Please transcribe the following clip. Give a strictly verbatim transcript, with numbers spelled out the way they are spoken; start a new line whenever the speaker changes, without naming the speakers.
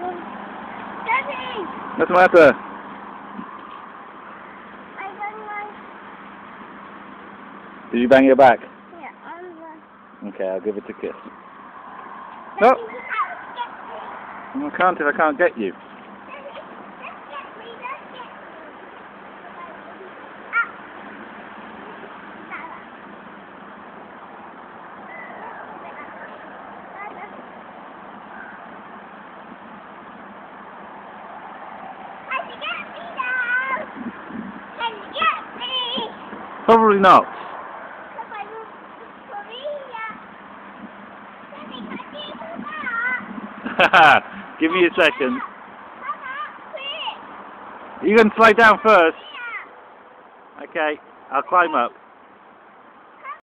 Daddy!
What's the matter?
I don't like...
Did you bang your back?
Yeah, I'm like...
Okay, I'll give it a kiss.
Daddy,
No!
you can't get me.
I can't if I can't get you.
Daddy, just get me, just get me. Can you get me now? Can you get me?
Probably not.
Because I want Korea. Daddy, can you do that?
Give me a second.
Papa, quick.
You can slide down first.
Yeah.
Okay, I'll climb up.